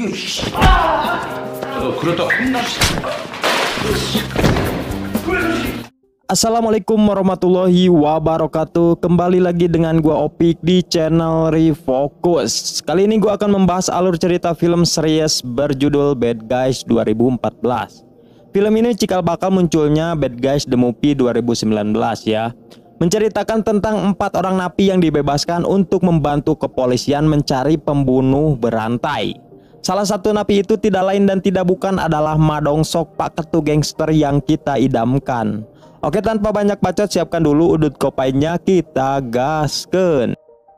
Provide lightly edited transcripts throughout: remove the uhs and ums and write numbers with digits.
죽여, 씨. 그러다 혼나. Assalamualaikum warahmatullahi wabarakatuh. Kembali lagi dengan gua Opik di channel Refocus. Kali ini gua akan membahas alur cerita film series berjudul Bad Guys 2014. Film ini cikal bakal munculnya Bad Guys The Movie 2019 ya. Menceritakan tentang 4 orang napi yang dibebaskan untuk membantu kepolisian mencari pembunuh berantai. Salah satu napi itu tidak lain dan tidak bukan adalah Ma Dong-seok, Pak Ketu gangster yang kita idamkan. Oke, tanpa banyak bacot, siapkan dulu udut kopainya, kita gaskeun.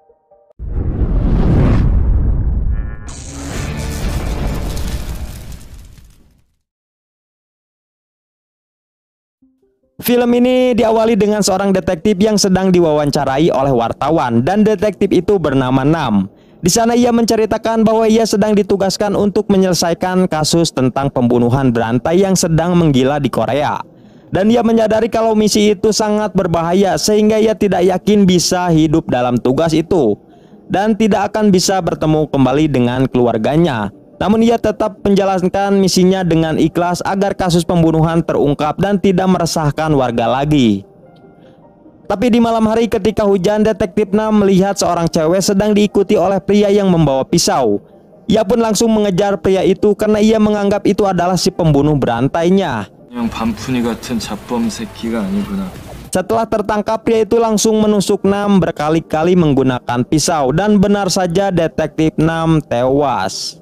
Film ini diawali dengan seorang detektif yang sedang diwawancarai oleh wartawan, dan detektif itu bernama Nam. Di sana ia menceritakan bahwa ia sedang ditugaskan untuk menyelesaikan kasus tentang pembunuhan berantai yang sedang menggila di Korea. Dan ia menyadari kalau misi itu sangat berbahaya sehingga ia tidak yakin bisa hidup dalam tugas itu dan tidak akan bisa bertemu kembali dengan keluarganya. Namun ia tetap menjalankan misinya dengan ikhlas agar kasus pembunuhan terungkap dan tidak meresahkan warga lagi. Tapi di malam hari ketika hujan, detektif Nam melihat seorang cewek sedang diikuti oleh pria yang membawa pisau. Ia pun langsung mengejar pria itu karena ia menganggap itu adalah si pembunuh berantainya. Setelah tertangkap, pria itu langsung menusuk Nam berkali-kali menggunakan pisau dan benar saja detektif Nam tewas.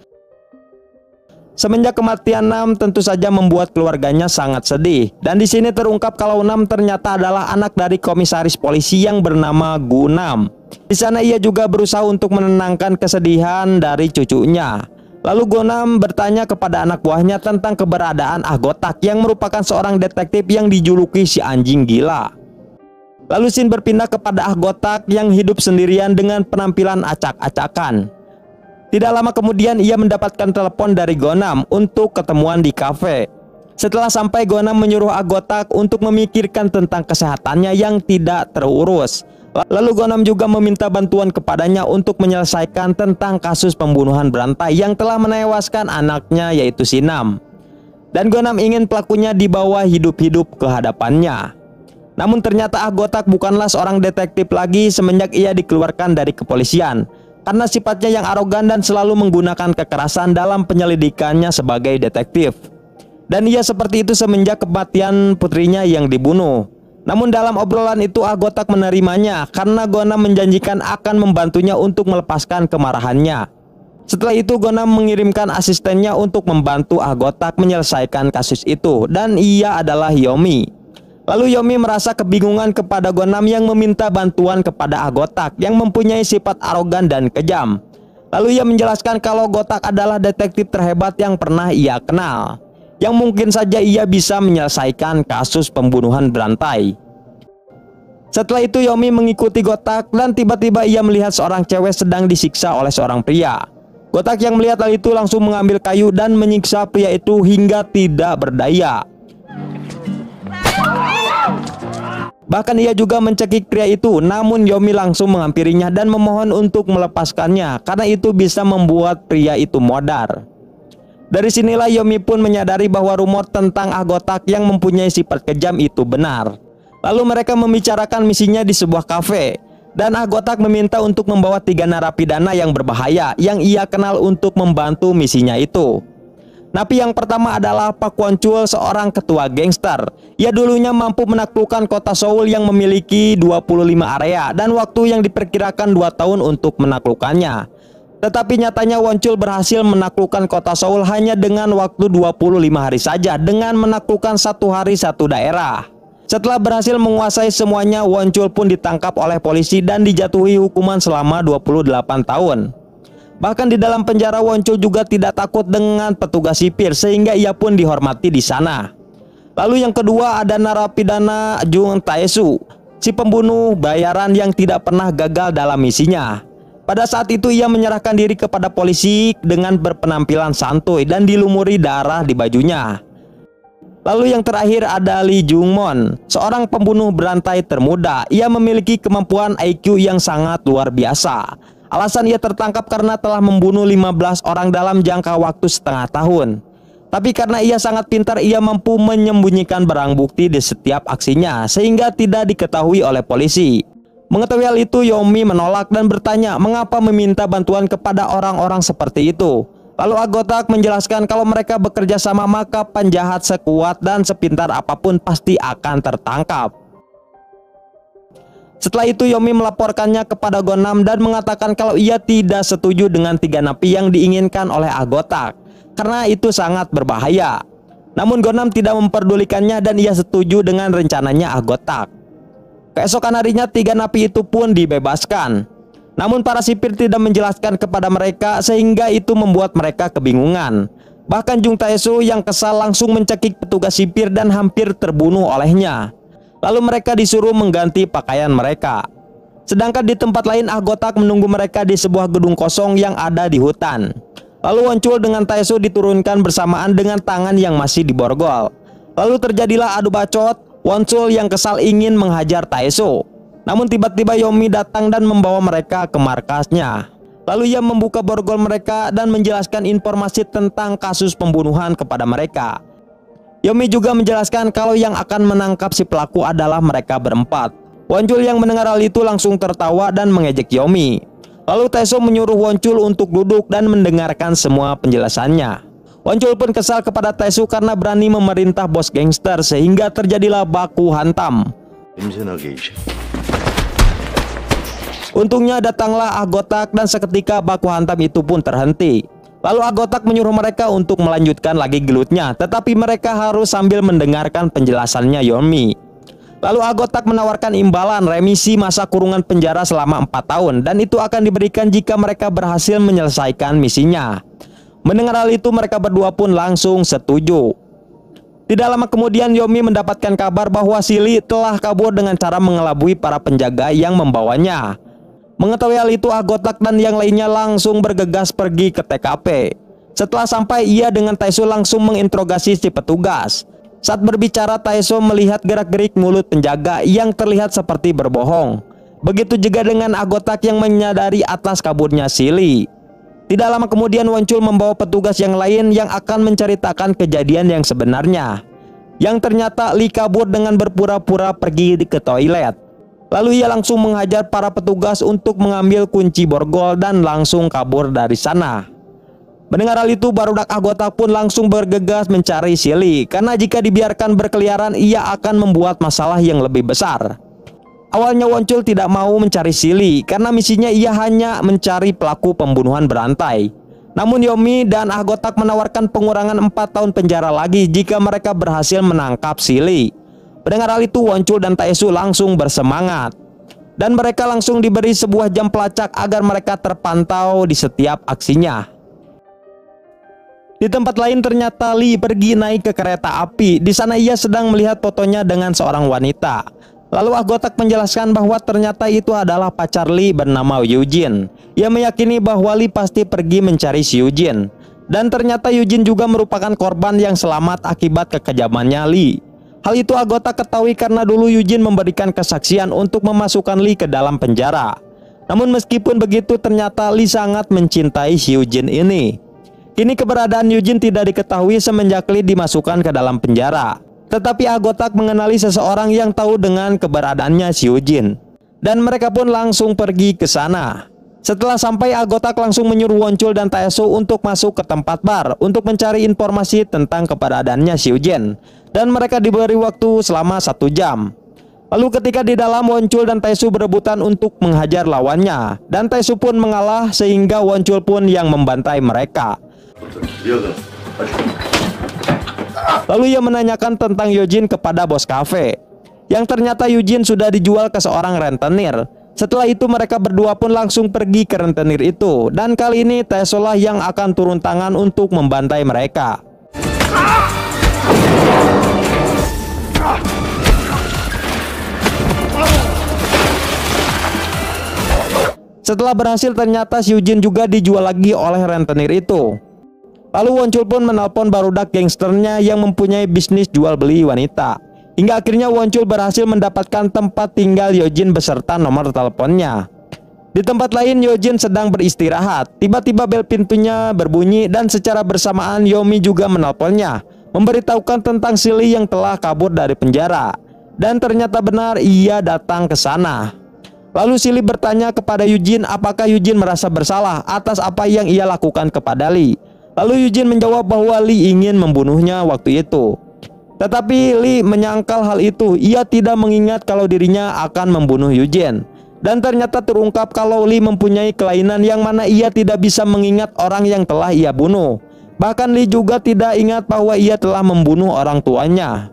Semenjak kematian Nam tentu saja membuat keluarganya sangat sedih, dan di sini terungkap kalau Nam ternyata adalah anak dari komisaris polisi yang bernama Gu Nam. Di sana ia juga berusaha untuk menenangkan kesedihan dari cucunya. Lalu Gu Nam bertanya kepada anak buahnya tentang keberadaan Ah Gotak yang merupakan seorang detektif yang dijuluki si anjing gila. Lalu scene berpindah kepada Ah Gotak yang hidup sendirian dengan penampilan acak-acakan. Tidak lama kemudian ia mendapatkan telepon dari Gu Nam untuk ketemuan di kafe. Setelah sampai, Gu Nam menyuruh Ah Gotak untuk memikirkan tentang kesehatannya yang tidak terurus. Lalu Gu Nam juga meminta bantuan kepadanya untuk menyelesaikan tentang kasus pembunuhan berantai yang telah menewaskan anaknya, yaitu si Nam. Dan Gu Nam ingin pelakunya dibawa hidup-hidup ke hadapannya. Namun ternyata Ah Gotak bukanlah seorang detektif lagi semenjak ia dikeluarkan dari kepolisian, karena sifatnya yang arogan dan selalu menggunakan kekerasan dalam penyelidikannya sebagai detektif. Dan ia seperti itu semenjak kematian putrinya yang dibunuh. Namun dalam obrolan itu Ah Gotak menerimanya karena Gu Nam menjanjikan akan membantunya untuk melepaskan kemarahannya. Setelah itu Gu Nam mengirimkan asistennya untuk membantu Ah Gotak menyelesaikan kasus itu, dan ia adalah Yomi. Lalu Yomi merasa kebingungan kepada Gu Nam yang meminta bantuan kepada Ah Gotak yang mempunyai sifat arogan dan kejam. Lalu ia menjelaskan kalau Gotak adalah detektif terhebat yang pernah ia kenal, yang mungkin saja ia bisa menyelesaikan kasus pembunuhan berantai. Setelah itu Yomi mengikuti Gotak dan tiba-tiba ia melihat seorang cewek sedang disiksa oleh seorang pria. Gotak yang melihat hal itu langsung mengambil kayu dan menyiksa pria itu hingga tidak berdaya. Bahkan ia juga mencekik pria itu, namun Yomi langsung menghampirinya dan memohon untuk melepaskannya karena itu bisa membuat pria itu modar. Dari sinilah Yomi pun menyadari bahwa rumor tentang Ah Gotak yang mempunyai sifat kejam itu benar. Lalu mereka membicarakan misinya di sebuah kafe, dan Ah Gotak meminta untuk membawa 3 narapidana yang berbahaya yang ia kenal untuk membantu misinya itu. Napi yang pertama adalah Pak Kwon Chul, seorang ketua gangster. Ia dulunya mampu menaklukkan kota Seoul yang memiliki 25 area dan waktu yang diperkirakan 2 tahun untuk menaklukkannya. Tetapi nyatanya Kwon Chul berhasil menaklukkan kota Seoul hanya dengan waktu 25 hari saja dengan menaklukkan 1 hari 1 daerah. Setelah berhasil menguasai semuanya, Kwon Chul pun ditangkap oleh polisi dan dijatuhi hukuman selama 28 tahun. Bahkan di dalam penjara Kwon Chul juga tidak takut dengan petugas sipir sehingga ia pun dihormati di sana. Lalu yang kedua ada narapidana Jung Tae-soo, si pembunuh bayaran yang tidak pernah gagal dalam misinya. Pada saat itu ia menyerahkan diri kepada polisi dengan berpenampilan santuy dan dilumuri darah di bajunya. Lalu yang terakhir ada Lee Jung Mon, seorang pembunuh berantai termuda. Ia memiliki kemampuan IQ yang sangat luar biasa. Alasan ia tertangkap karena telah membunuh 15 orang dalam jangka waktu setengah tahun. Tapi karena ia sangat pintar, ia mampu menyembunyikan barang bukti di setiap aksinya sehingga tidak diketahui oleh polisi. Mengetahui hal itu, Yomi menolak dan bertanya mengapa meminta bantuan kepada orang-orang seperti itu. Lalu Agotak menjelaskan kalau mereka bekerja sama maka penjahat sekuat dan sepintar apapun pasti akan tertangkap. Setelah itu Yomi melaporkannya kepada Gonam dan mengatakan kalau ia tidak setuju dengan 3 napi yang diinginkan oleh Agotak karena itu sangat berbahaya. Namun Gonam tidak memperdulikannya dan ia setuju dengan rencananya Agotak. Keesokan harinya 3 napi itu pun dibebaskan. Namun para sipir tidak menjelaskan kepada mereka sehingga itu membuat mereka kebingungan. Bahkan Jung Tae-soo yang kesal langsung mencekik petugas sipir dan hampir terbunuh olehnya. Lalu mereka disuruh mengganti pakaian mereka. Sedangkan di tempat lain Agotak menunggu mereka di sebuah gedung kosong yang ada di hutan. Lalu Wonchul dengan Tae-soo diturunkan bersamaan dengan tangan yang masih diborgol. Lalu terjadilah adu bacot. Wonchul yang kesal ingin menghajar Tae-soo. Namun tiba-tiba Yomi datang dan membawa mereka ke markasnya. Lalu ia membuka borgol mereka dan menjelaskan informasi tentang kasus pembunuhan kepada mereka. Yomi juga menjelaskan kalau yang akan menangkap si pelaku adalah mereka berempat. Wonchul yang mendengar hal itu langsung tertawa dan mengejek Yomi. Lalu Tae-soo menyuruh Wonchul untuk duduk dan mendengarkan semua penjelasannya. Wonchul pun kesal kepada Tae-soo karena berani memerintah bos gangster sehingga terjadilah baku hantam. Untungnya datanglah Agotak dan seketika baku hantam itu pun terhenti. Lalu Agotak menyuruh mereka untuk melanjutkan lagi gelutnya, tetapi mereka harus sambil mendengarkan penjelasannya Yomi. Lalu Agotak menawarkan imbalan remisi masa kurungan penjara selama 4 tahun dan itu akan diberikan jika mereka berhasil menyelesaikan misinya. Mendengar hal itu mereka berdua pun langsung setuju. Tidak lama kemudian Yomi mendapatkan kabar bahwa Sili telah kabur dengan cara mengelabui para penjaga yang membawanya. Mengetahui hal itu Agotak dan yang lainnya langsung bergegas pergi ke TKP. Setelah sampai ia dengan Tae-soo langsung menginterogasi si petugas. Saat berbicara Tae-soo melihat gerak-gerik mulut penjaga yang terlihat seperti berbohong. Begitu juga dengan Agotak yang menyadari atas kaburnya Sili. Tidak lama kemudian Wonchul membawa petugas yang lain yang akan menceritakan kejadian yang sebenarnya. Yang ternyata Lee kabur dengan berpura-pura pergi ke toilet. Lalu ia langsung menghajar para petugas untuk mengambil kunci borgol dan langsung kabur dari sana. Mendengar hal itu barudak Agotak pun langsung bergegas mencari Sili karena jika dibiarkan berkeliaran ia akan membuat masalah yang lebih besar. Awalnya Wonchul tidak mau mencari Sili karena misinya ia hanya mencari pelaku pembunuhan berantai. Namun Yomi dan Agotak menawarkan pengurangan 4 tahun penjara lagi jika mereka berhasil menangkap Sili. Mendengar hal itu Wonchul dan Tae-soo langsung bersemangat. Dan mereka langsung diberi sebuah jam pelacak agar mereka terpantau di setiap aksinya. Di tempat lain ternyata Lee pergi naik ke kereta api. Di sana ia sedang melihat fotonya dengan seorang wanita. Lalu Agotak menjelaskan bahwa ternyata itu adalah pacar Lee bernama Eugene. Ia meyakini bahwa Lee pasti pergi mencari si Eugene. Dan ternyata Eugene juga merupakan korban yang selamat akibat kekejamannya Lee. Hal itu Agotak ketahui karena dulu Eugene memberikan kesaksian untuk memasukkan Lee ke dalam penjara. Namun meskipun begitu ternyata Lee sangat mencintai si Eugene ini. Kini keberadaan Eugene tidak diketahui semenjak Lee dimasukkan ke dalam penjara. Tetapi Agotak mengenali seseorang yang tahu dengan keberadaannya si Eugene. Dan mereka pun langsung pergi ke sana. Setelah sampai Agotak langsung menyuruh Wonchul dan Tae-soo untuk masuk ke tempat bar untuk mencari informasi tentang keberadaannya si Eugene. Dan mereka diberi waktu selama 1 jam. Lalu ketika di dalam Wonchul dan Tae-soo berebutan untuk menghajar lawannya. Dan Tae-soo pun mengalah sehingga Wonchul pun yang membantai mereka. Lalu ia menanyakan tentang Eugene kepada bos kafe. Yang ternyata Eugene sudah dijual ke seorang rentenir. Setelah itu mereka berdua pun langsung pergi ke rentenir itu. Dan kali ini Tae-soo lah yang akan turun tangan untuk membantai mereka. Setelah berhasil ternyata si Eugene juga dijual lagi oleh rentenir itu. Lalu Wonchul pun menelpon barudak gangsternya yang mempunyai bisnis jual beli wanita. Hingga akhirnya Wonchul berhasil mendapatkan tempat tinggal Eugene beserta nomor teleponnya. Di tempat lain, Yojin sedang beristirahat. Tiba-tiba bel pintunya berbunyi dan secara bersamaan Yomi juga menelponnya, memberitahukan tentang si Lee yang telah kabur dari penjara. Dan ternyata benar ia datang ke sana. Lalu si Lee bertanya kepada Yujin apakah Yujin merasa bersalah atas apa yang ia lakukan kepada Lee. Lalu Yujin menjawab bahwa Lee ingin membunuhnya waktu itu. Tetapi Lee menyangkal hal itu. Ia tidak mengingat kalau dirinya akan membunuh Yujin. Dan ternyata terungkap kalau Lee mempunyai kelainan yang mana ia tidak bisa mengingat orang yang telah ia bunuh. Bahkan Lee juga tidak ingat bahwa ia telah membunuh orang tuanya.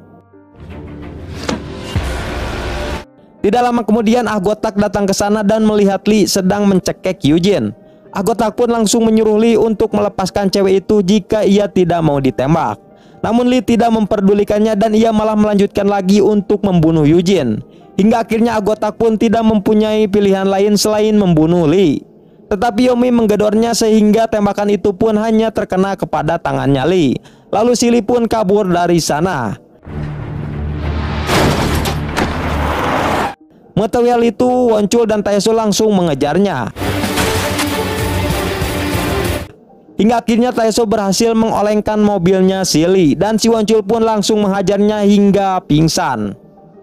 Tidak lama kemudian Ahgotak datang ke sana dan melihat Lee sedang mencekik Yujin. Ahgotak pun langsung menyuruh Lee untuk melepaskan cewek itu jika ia tidak mau ditembak. Namun Lee tidak memperdulikannya dan ia malah melanjutkan lagi untuk membunuh Yujin. Hingga akhirnya Ahgotak pun tidak mempunyai pilihan lain selain membunuh Lee. Tetapi Yomi menggedornya sehingga tembakan itu pun hanya terkena kepada tangannya Lee. Lalu si Lee pun kabur dari sana. Mengetahui hal itu, Wonchul dan Taeso langsung mengejarnya. Hingga akhirnya Taeso berhasil mengolengkan mobilnya si Lee dan si Wonchul pun langsung menghajarnya hingga pingsan.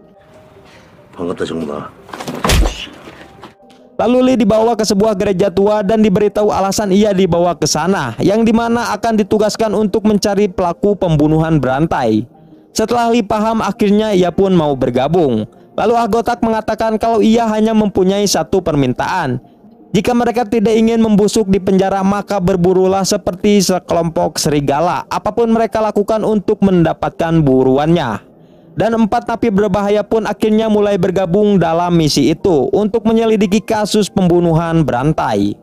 Lalu Lee dibawa ke sebuah gereja tua dan diberitahu alasan ia dibawa ke sana, yang dimana akan ditugaskan untuk mencari pelaku pembunuhan berantai. Setelah Lee paham, akhirnya ia pun mau bergabung. Lalu Ahgotak mengatakan kalau ia hanya mempunyai satu permintaan. Jika mereka tidak ingin membusuk di penjara, maka berburulah seperti sekelompok serigala. Apapun mereka lakukan untuk mendapatkan buruannya. Dan 4 napi berbahaya pun akhirnya mulai bergabung dalam misi itu untuk menyelidiki kasus pembunuhan berantai.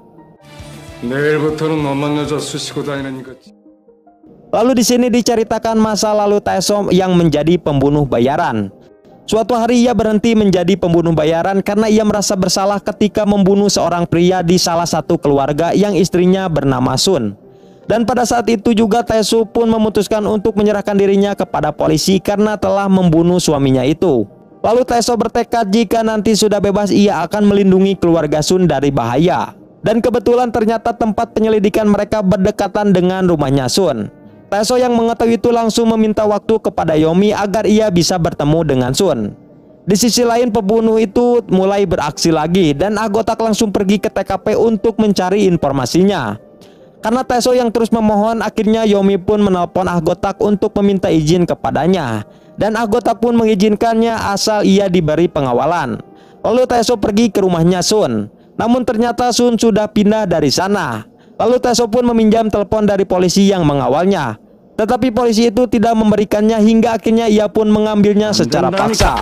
Lalu di sini diceritakan masa lalu Taeso yang menjadi pembunuh bayaran. Suatu hari ia berhenti menjadi pembunuh bayaran karena ia merasa bersalah ketika membunuh seorang pria di salah satu keluarga yang istrinya bernama Sun. Dan pada saat itu juga Taeso pun memutuskan untuk menyerahkan dirinya kepada polisi karena telah membunuh suaminya itu. Lalu Taeso bertekad jika nanti sudah bebas ia akan melindungi keluarga Sun dari bahaya. Dan kebetulan ternyata tempat penyelidikan mereka berdekatan dengan rumahnya Sun. Taeso yang mengetahui itu langsung meminta waktu kepada Yomi agar ia bisa bertemu dengan Sun. Di sisi lain pembunuh itu mulai beraksi lagi dan Ahgotak langsung pergi ke TKP untuk mencari informasinya. Karena Taeso yang terus memohon, akhirnya Yomi pun menelpon Ahgotak untuk meminta izin kepadanya. Dan Ahgotak pun mengizinkannya asal ia diberi pengawalan. Lalu Taeso pergi ke rumahnya Sun. Namun ternyata Sun sudah pindah dari sana. Lalu Taeso pun meminjam telepon dari polisi yang mengawalnya. Tetapi polisi itu tidak memberikannya hingga akhirnya ia pun mengambilnya secara paksa.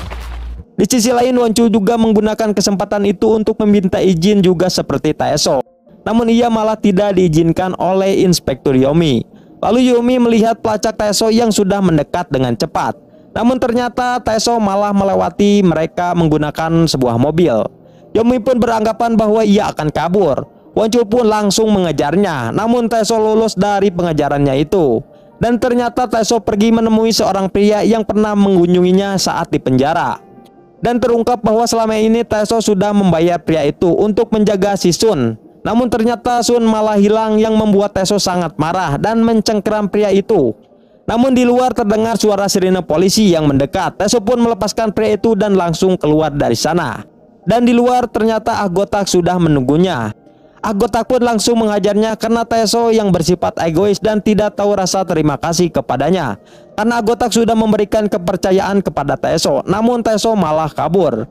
Di sisi lain Wonchul juga menggunakan kesempatan itu untuk meminta izin juga seperti Taeso. Namun ia malah tidak diizinkan oleh Inspektur Yomi. Lalu Yomi melihat pelacak Taeso yang sudah mendekat dengan cepat. Namun ternyata Taeso malah melewati mereka menggunakan sebuah mobil. Yomi pun beranggapan bahwa ia akan kabur. Wonchul pun langsung mengejarnya. Namun Taeso lulus dari pengejarannya itu. Dan ternyata Taeso pergi menemui seorang pria yang pernah mengunjunginya saat di penjara. Dan terungkap bahwa selama ini Taeso sudah membayar pria itu untuk menjaga si Sun. Namun ternyata Sun malah hilang yang membuat Taeso sangat marah dan mencengkeram pria itu. Namun di luar terdengar suara sirine polisi yang mendekat. Taeso pun melepaskan pria itu dan langsung keluar dari sana. Dan di luar ternyata Ahgotak sudah menunggunya. Ahgotak pun langsung menghajarnya karena Taeso yang bersifat egois dan tidak tahu rasa terima kasih kepadanya. Karena Ahgotak sudah memberikan kepercayaan kepada Taeso, namun Taeso malah kabur.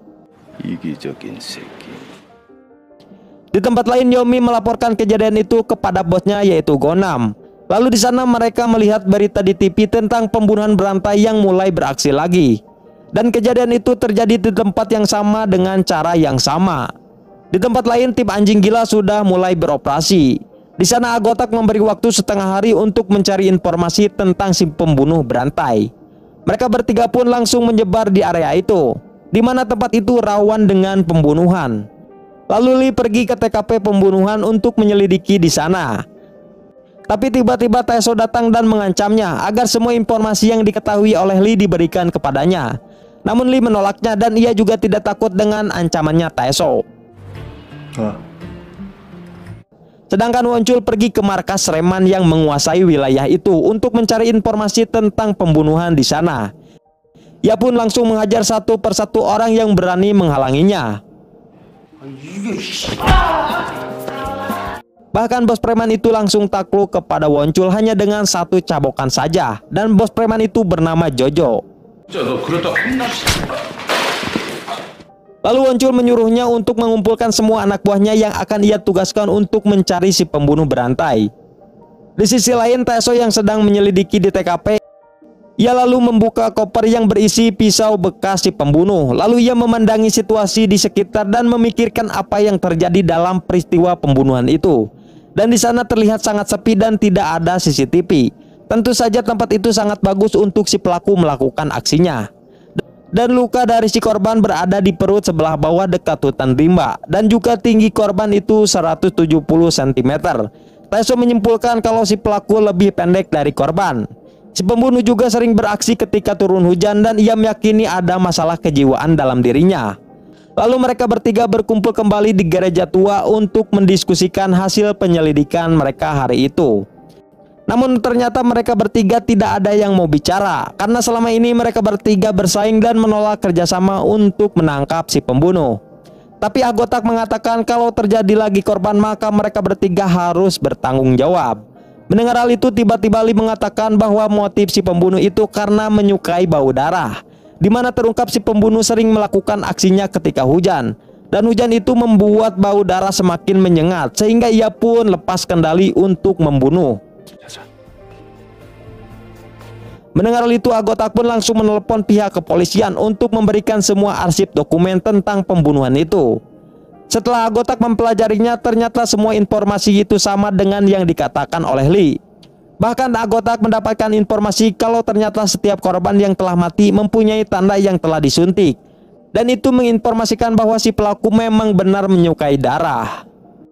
Di tempat lain Yomi melaporkan kejadian itu kepada bosnya yaitu Gonam. Lalu di sana mereka melihat berita di TV tentang pembunuhan berantai yang mulai beraksi lagi. Dan kejadian itu terjadi di tempat yang sama dengan cara yang sama. Di tempat lain tim anjing gila sudah mulai beroperasi. Di sana Ahgotak memberi waktu setengah hari untuk mencari informasi tentang si pembunuh berantai. Mereka bertiga pun langsung menyebar di area itu, di mana tempat itu rawan dengan pembunuhan. Lalu Lee pergi ke TKP pembunuhan untuk menyelidiki di sana. Tapi tiba-tiba Taeso datang dan mengancamnya agar semua informasi yang diketahui oleh Lee diberikan kepadanya. Namun Lee menolaknya dan ia juga tidak takut dengan ancamannya Taeso. Sedangkan Woncul pergi ke markas Reman yang menguasai wilayah itu untuk mencari informasi tentang pembunuhan di sana. Ia pun langsung menghajar satu persatu orang yang berani menghalanginya. Bahkan bos preman itu langsung takluk kepada Woncul hanya dengan satu cabokan saja. Dan bos preman itu bernama Jojo. 너 그러다 혼났어. Lalu Woncul menyuruhnya untuk mengumpulkan semua anak buahnya yang akan ia tugaskan untuk mencari si pembunuh berantai. Di sisi lain, Taeso yang sedang menyelidiki di TKP, ia lalu membuka koper yang berisi pisau bekas si pembunuh. Lalu ia memandangi situasi di sekitar dan memikirkan apa yang terjadi dalam peristiwa pembunuhan itu. Dan di sana terlihat sangat sepi dan tidak ada CCTV. Tentu saja tempat itu sangat bagus untuk si pelaku melakukan aksinya. Dan luka dari si korban berada di perut sebelah bawah dekat hutan rimba. Dan juga tinggi korban itu 170 cm. Taeso menyimpulkan kalau si pelaku lebih pendek dari korban. Si pembunuh juga sering beraksi ketika turun hujan dan ia meyakini ada masalah kejiwaan dalam dirinya. Lalu mereka bertiga berkumpul kembali di gereja tua untuk mendiskusikan hasil penyelidikan mereka hari itu. Namun ternyata mereka bertiga tidak ada yang mau bicara karena selama ini mereka bertiga bersaing dan menolak kerjasama untuk menangkap si pembunuh. Tapi Agotak mengatakan kalau terjadi lagi korban maka mereka bertiga harus bertanggung jawab. Mendengar hal itu tiba-tiba Lee mengatakan bahwa motif si pembunuh itu karena menyukai bau darah, di mana terungkap si pembunuh sering melakukan aksinya ketika hujan. Dan hujan itu membuat bau darah semakin menyengat sehingga ia pun lepas kendali untuk membunuh. Mendengar hal itu, Agotak pun langsung menelepon pihak kepolisian untuk memberikan semua arsip dokumen tentang pembunuhan itu. Setelah Agotak mempelajarinya, ternyata semua informasi itu sama dengan yang dikatakan oleh Lee. Bahkan Agotak mendapatkan informasi kalau ternyata setiap korban yang telah mati mempunyai tanda yang telah disuntik. Dan itu menginformasikan bahwa si pelaku memang benar menyukai darah.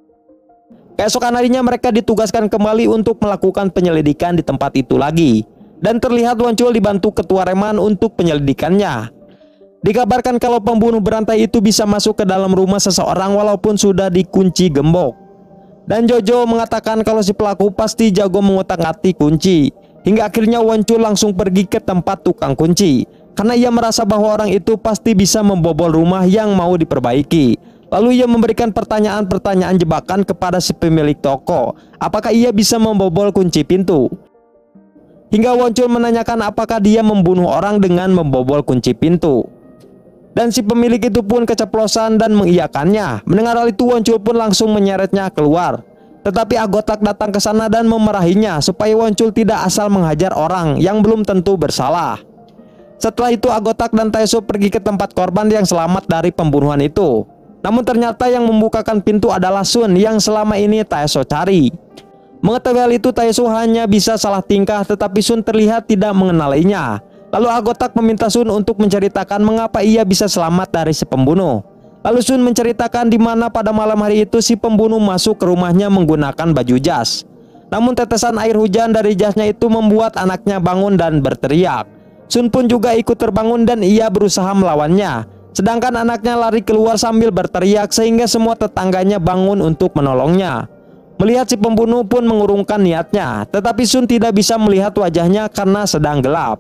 Keesokan harinya mereka ditugaskan kembali untuk melakukan penyelidikan di tempat itu lagi. Dan terlihat Woncul dibantu ketua Reman untuk penyelidikannya. Dikabarkan kalau pembunuh berantai itu bisa masuk ke dalam rumah seseorang walaupun sudah dikunci gembok. Dan Jojo mengatakan kalau si pelaku pasti jago mengutak-atik kunci. Hingga akhirnya Woncul langsung pergi ke tempat tukang kunci karena ia merasa bahwa orang itu pasti bisa membobol rumah yang mau diperbaiki. Lalu ia memberikan pertanyaan-pertanyaan jebakan kepada si pemilik toko. Apakah ia bisa membobol kunci pintu? Hingga Woncul menanyakan apakah dia membunuh orang dengan membobol kunci pintu. Dan si pemilik itu pun keceplosan dan mengiyakannya. Mendengar hal itu Woncul pun langsung menyeretnya keluar. Tetapi Agotak datang ke sana dan memarahinya supaya Woncul tidak asal menghajar orang yang belum tentu bersalah. Setelah itu Agotak dan Taeso pergi ke tempat korban yang selamat dari pembunuhan itu. Namun ternyata yang membukakan pintu adalah Sun yang selama ini Taeso cari. Mengetahui hal itu, Taeso hanya bisa salah tingkah, tetapi Sun terlihat tidak mengenalinya. Lalu Agotak meminta Sun untuk menceritakan mengapa ia bisa selamat dari si pembunuh. Lalu Sun menceritakan di mana pada malam hari itu si pembunuh masuk ke rumahnya menggunakan baju jas. Namun tetesan air hujan dari jasnya itu membuat anaknya bangun dan berteriak. Sun pun juga ikut terbangun dan ia berusaha melawannya. Sedangkan anaknya lari keluar sambil berteriak sehingga semua tetangganya bangun untuk menolongnya. Melihat si pembunuh pun mengurungkan niatnya, tetapi Sun tidak bisa melihat wajahnya karena sedang gelap.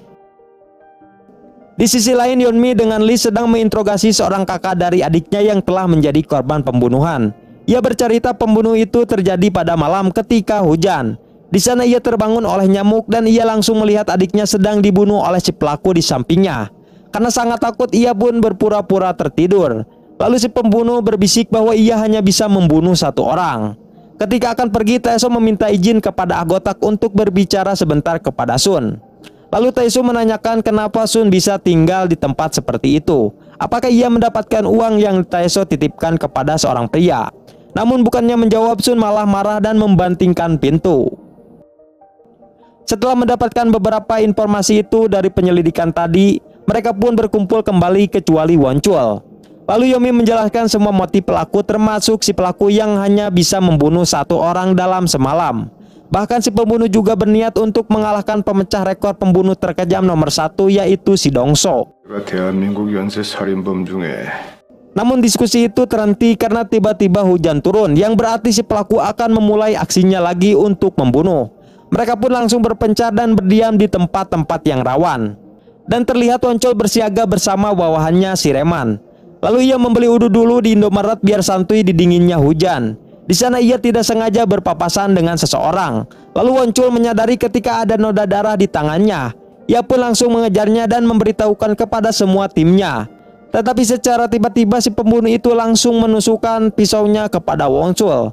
Di sisi lain, Yeonmi dengan Lee sedang menginterogasi seorang kakak dari adiknya yang telah menjadi korban pembunuhan. Ia bercerita pembunuh itu terjadi pada malam ketika hujan. Di sana ia terbangun oleh nyamuk dan ia langsung melihat adiknya sedang dibunuh oleh si pelaku di sampingnya. Karena sangat takut, ia pun berpura-pura tertidur. Lalu si pembunuh berbisik bahwa ia hanya bisa membunuh satu orang. Ketika akan pergi, Taeso meminta izin kepada Agotak untuk berbicara sebentar kepada Sun. Lalu Taeso menanyakan kenapa Sun bisa tinggal di tempat seperti itu. Apakah ia mendapatkan uang yang Taeso titipkan kepada seorang pria? Namun bukannya menjawab, Sun malah marah dan membantingkan pintu. Setelah mendapatkan beberapa informasi itu dari penyelidikan tadi, mereka pun berkumpul kembali kecuali Woncul. Lalu Yomi menjelaskan semua motif pelaku termasuk si pelaku yang hanya bisa membunuh satu orang dalam semalam. Bahkan si pembunuh juga berniat untuk mengalahkan pemecah rekor pembunuh terkejam nomor 1 yaitu si Dongso. Namun diskusi itu terhenti karena tiba-tiba hujan turun, yang berarti si pelaku akan memulai aksinya lagi untuk membunuh. Mereka pun langsung berpencar dan berdiam di tempat-tempat yang rawan. Dan terlihat Oncol bersiaga bersama bawahannya si Reman. Lalu ia membeli uduk dulu di Indomaret biar santuy di dinginnya hujan. Di sana ia tidak sengaja berpapasan dengan seseorang. Lalu Oncol menyadari ketika ada noda darah di tangannya. Ia pun langsung mengejarnya dan memberitahukan kepada semua timnya. Tetapi secara tiba-tiba si pembunuh itu langsung menusukkan pisaunya kepada Oncol.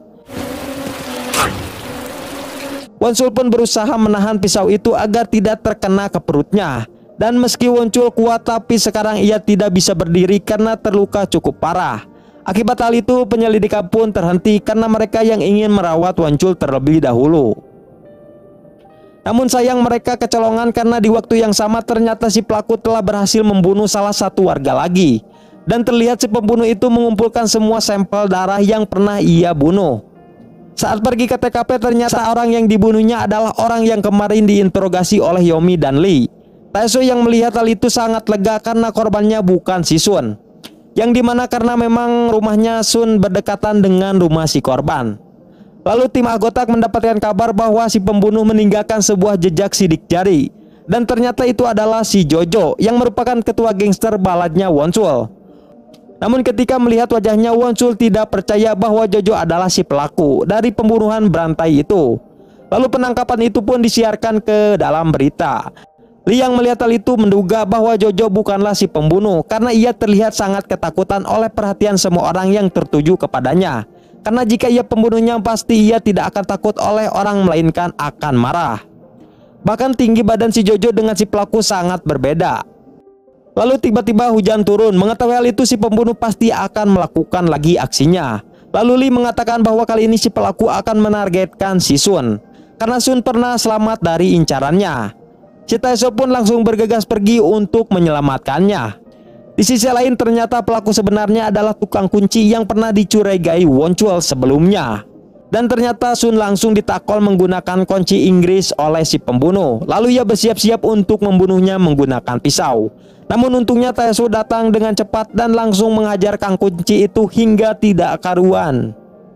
Oncol pun berusaha menahan pisau itu agar tidak terkena ke perutnya. Dan meski Oncol kuat, tapi sekarang ia tidak bisa berdiri karena terluka cukup parah. Akibat hal itu penyelidikan pun terhenti karena mereka yang ingin merawat Oncol terlebih dahulu. Namun sayang mereka kecolongan karena di waktu yang sama ternyata si pelaku telah berhasil membunuh salah satu warga lagi. Dan terlihat si pembunuh itu mengumpulkan semua sampel darah yang pernah ia bunuh. Saat pergi ke TKP ternyata orang yang dibunuhnya adalah orang yang kemarin diinterogasi oleh Yomi dan Lee. Taeso yang melihat hal itu sangat lega karena korbannya bukan si Sun, yang dimana karena memang rumahnya Sun berdekatan dengan rumah si korban. Lalu tim Agotak mendapatkan kabar bahwa si pembunuh meninggalkan sebuah jejak sidik jari. Dan ternyata itu adalah si Jojo yang merupakan ketua gangster baladnya Wonsul. Namun ketika melihat wajahnya, Wonsul tidak percaya bahwa Jojo adalah si pelaku dari pembunuhan berantai itu. Lalu penangkapan itu pun disiarkan ke dalam berita. Lee yang melihat hal itu menduga bahwa Jojo bukanlah si pembunuh karena ia terlihat sangat ketakutan oleh perhatian semua orang yang tertuju kepadanya. Karena jika ia pembunuhnya pasti ia tidak akan takut oleh orang melainkan akan marah. Bahkan tinggi badan si Jojo dengan si pelaku sangat berbeda. Lalu tiba-tiba hujan turun. Mengetahui hal itu si pembunuh pasti akan melakukan lagi aksinya. Lalu Lee mengatakan bahwa kali ini si pelaku akan menargetkan si Sun karena Sun pernah selamat dari incarannya. Si Taeso pun langsung bergegas pergi untuk menyelamatkannya. Di sisi lain ternyata pelaku sebenarnya adalah tukang kunci yang pernah dicurigai Wonchul sebelumnya. Dan ternyata Sun langsung ditakol menggunakan kunci Inggris oleh si pembunuh. Lalu ia bersiap-siap untuk membunuhnya menggunakan pisau. Namun untungnya Taeso datang dengan cepat dan langsung menghajar kang kunci itu hingga tidak karuan.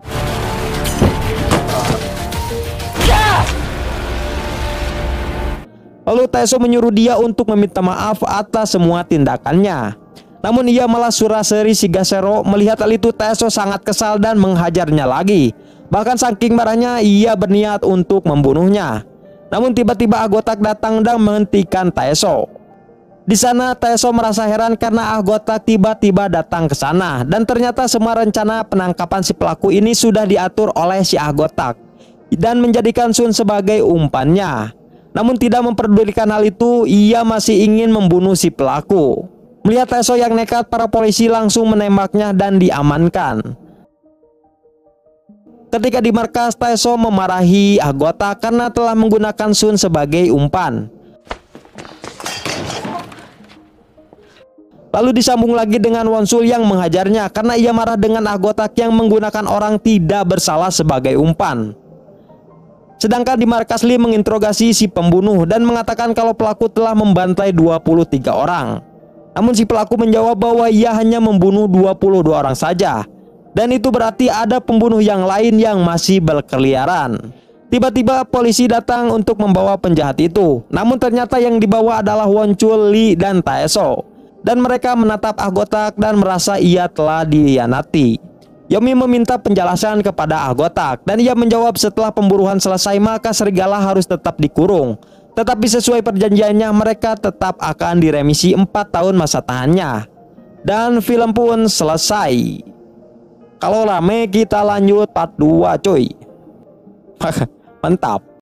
Lalu Taeso menyuruh dia untuk meminta maaf atas semua tindakannya. Namun ia malah suraseri si Gasero. Melihat hal itu Taeso sangat kesal dan menghajarnya lagi. Bahkan saking marahnya ia berniat untuk membunuhnya. Namun tiba-tiba Agotak datang dan menghentikan Taeso. Di sana Taeso merasa heran karena Agotak tiba-tiba datang ke sana. Dan ternyata semua rencana penangkapan si pelaku ini sudah diatur oleh si Agotak dan menjadikan Sun sebagai umpannya. Namun tidak memperdulikan hal itu, ia masih ingin membunuh si pelaku. Melihat Taeso yang nekat, para polisi langsung menembaknya dan diamankan. Ketika di markas, Taeso memarahi Agotak karena telah menggunakan Sun sebagai umpan. Lalu disambung lagi dengan Wonsul yang menghajarnya karena ia marah dengan Agotak yang menggunakan orang tidak bersalah sebagai umpan. Sedangkan di markas Lee menginterogasi si pembunuh dan mengatakan kalau pelaku telah membantai 23 orang. Namun si pelaku menjawab bahwa ia hanya membunuh 22 orang saja. Dan itu berarti ada pembunuh yang lain yang masih berkeliaran. Tiba-tiba polisi datang untuk membawa penjahat itu. Namun ternyata yang dibawa adalah Wonchul, Lee, dan Taeso. Dan mereka menatap Agotak dan merasa ia telah dikhianati. Yomi meminta penjelasan kepada Agotak dan ia menjawab setelah pemburuan selesai maka serigala harus tetap dikurung. Tetapi sesuai perjanjiannya mereka tetap akan diremisi 4 tahun masa tahannya. Dan film pun selesai. Kalau rame kita lanjut part 2 cuy. Mantap.